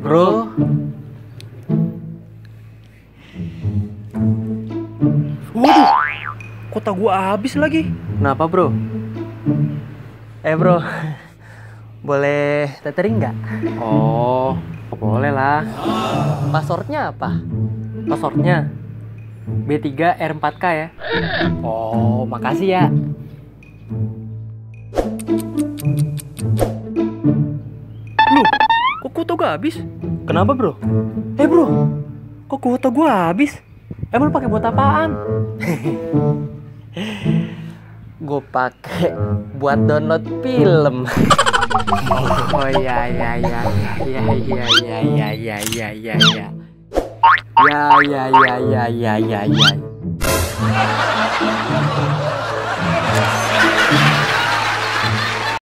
Bro. Waduh, kota gua habis lagi. Kenapa bro? Bro, boleh tethering nggak? Oh, boleh lah. Passwordnya apa? Passwordnya B3R4K ya. Oh, makasih ya. Loh, kok kuota gua habis? Kenapa bro? Bro, kok kuota gua habis? Emang lu pakai buat apaan? Gue pakai buat download film. Oh iya iya iya iya iya iya iya iya iya iya iya. Ya ya ya ya ya ya ya.